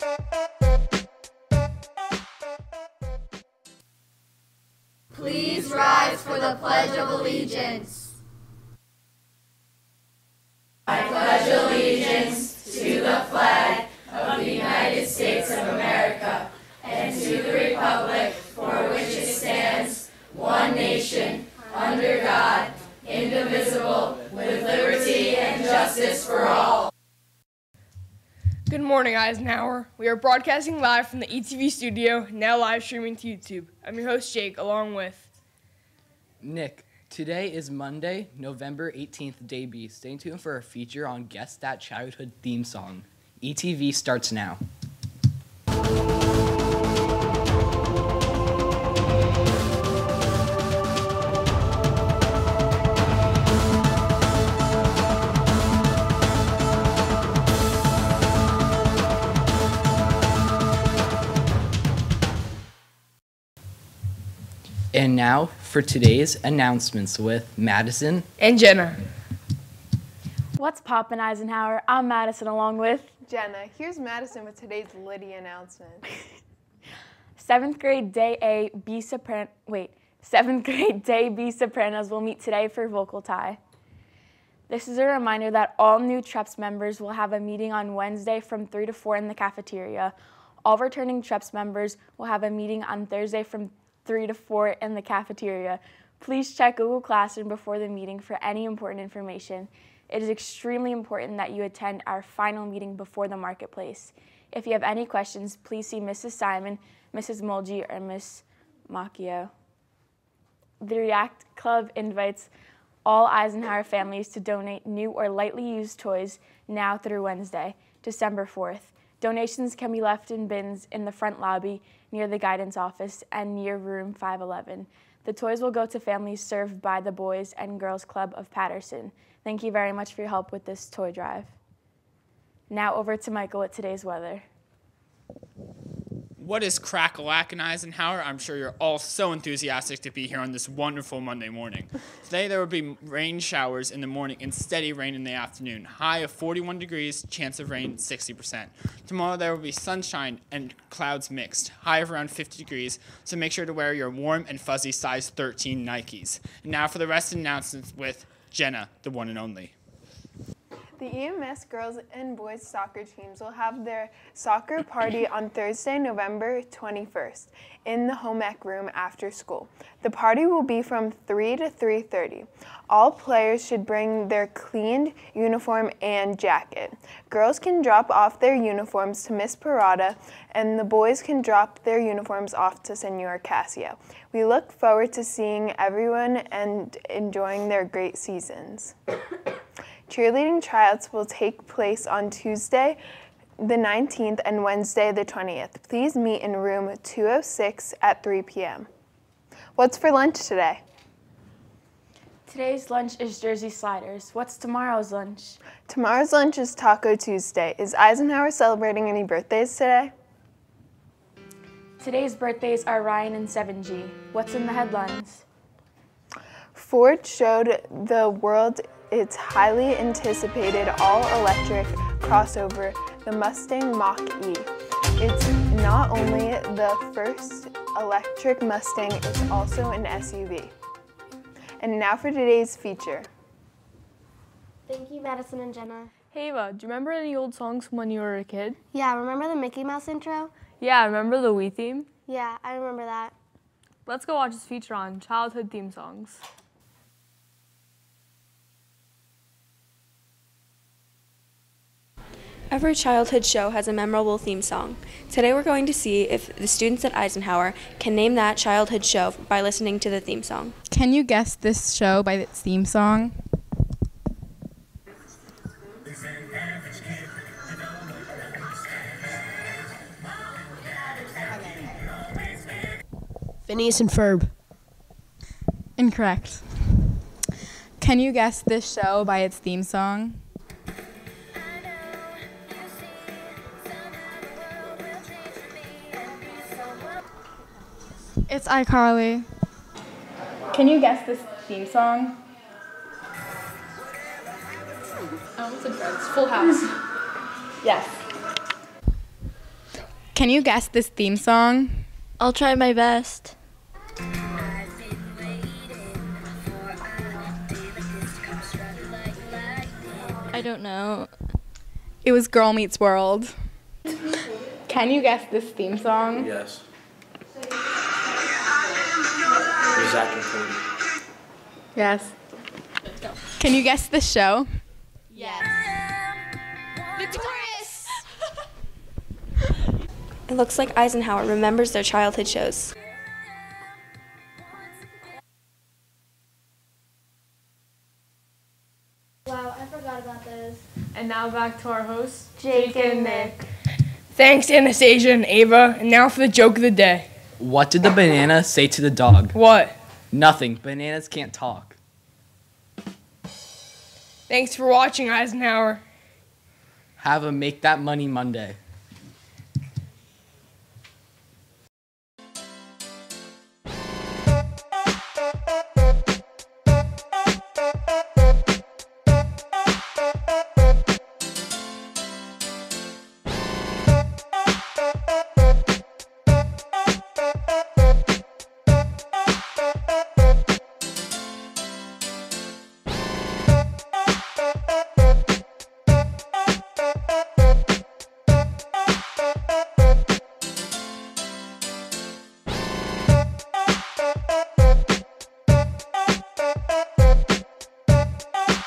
Please rise for the Pledge of Allegiance. I pledge allegiance to the flag of the United States of America and to the republic for which it stands, one nation, under God, indivisible, with liberty and justice for all. Good morning, Eisenhower. We are broadcasting live from the ETV studio, now live streaming to YouTube. I'm your host, Jake, along with Nick. Today is Monday, November 18th, Day B. Stay tuned for a feature on Guess That Childhood theme song. ETV starts now. And now for today's announcements with Madison and Jenna. What's poppin', Eisenhower? I'm Madison along with Jenna. Here's Madison with today's Liddy announcement. 7th grade Day B Sopranos will meet today for vocal tie. This is a reminder that all new TREPS members will have a meeting on Wednesday from 3 to 4 in the cafeteria. All returning TREPS members will have a meeting on Thursday from 3 to 4 in the cafeteria. Please check Google Classroom before the meeting for any important information. It is extremely important that you attend our final meeting before the marketplace. If you have any questions, please see Mrs. Simon, Mrs. Mulgy, or Miss Macchio. The React Club invites all Eisenhower families to donate new or lightly used toys now through Wednesday, December 4th. Donations can be left in bins in the front lobby, near the guidance office, and near room 511. The toys will go to families served by the Boys and Girls Club of Patterson. Thank you very much for your help with this toy drive. Now over to Michael with today's weather. What is crack-a-lack in Eisenhower? I'm sure you're all so enthusiastic to be here on this wonderful Monday morning. Today there will be rain showers in the morning and steady rain in the afternoon. High of 41 degrees, chance of rain 60%. Tomorrow there will be sunshine and clouds mixed. High of around 50 degrees, so make sure to wear your warm and fuzzy size 13 Nikes. And now for the rest of the announcements with Jenna, the one and only. The EMS girls and boys soccer teams will have their soccer party on Thursday, November 21st in the home ec room after school. The party will be from 3 to 3:30. All players should bring their cleaned uniform and jacket. Girls can drop off their uniforms to Miss Parada, and the boys can drop their uniforms off to Senor Casio. We look forward to seeing everyone and enjoying their great seasons. Cheerleading tryouts will take place on Tuesday, the 19th, and Wednesday, the 20th. Please meet in room 206 at 3 p.m. What's for lunch today? Today's lunch is Jersey Sliders. What's tomorrow's lunch? Tomorrow's lunch is Taco Tuesday. Is Eisenhower celebrating any birthdays today? Today's birthdays are Ryan and 7G. What's in the headlines? Ford showed the world its highly anticipated all-electric crossover, the Mustang Mach-E. It's not only the first electric Mustang, it's also an SUV. And now for today's feature. Thank you, Madison and Jenna. Hey Eva, do you remember any old songs from when you were a kid? Yeah, remember the Mickey Mouse intro? Yeah, remember the Wii theme? Yeah, I remember that. Let's go watch this feature on childhood theme songs. Every childhood show has a memorable theme song. Today we're going to see if the students at Eisenhower can name that childhood show by listening to the theme song. Can you guess this show by its theme song? Phineas and Ferb. Incorrect. Can you guess this show by its theme song? It's iCarly. Can you guess this theme song? What's it? It's Full House. Yes. Can you guess this theme song? I'll try my best. I don't know. It was Girl Meets World. Can you guess this theme song? Yes. Zach and Cody. Yes. Can you guess the show? Yes. Victorious! It looks like Eisenhower remembers their childhood shows. Wow, I forgot about those. And now back to our hosts, Jake and Nick. Thanks, Anastasia and Ava. And now for the joke of the day. What did the banana say to the dog? What? Nothing. Bananas can't talk. Thanks for watching, Eisenhower. Have a Make That Money Monday.